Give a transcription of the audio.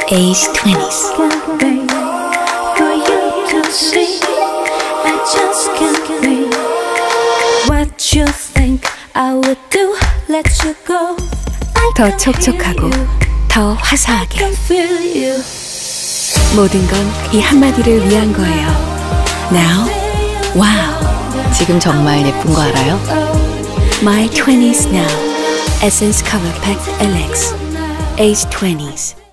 Age20's. What you think I would do? Let you go. 더 촉촉하고 더 화사하게 모든 건 이 한마디를 위한 거예요. Now, wow. 지금 정말 예쁜 거 알아요? My 20s now. Essence Cover Pack LX. Age20's.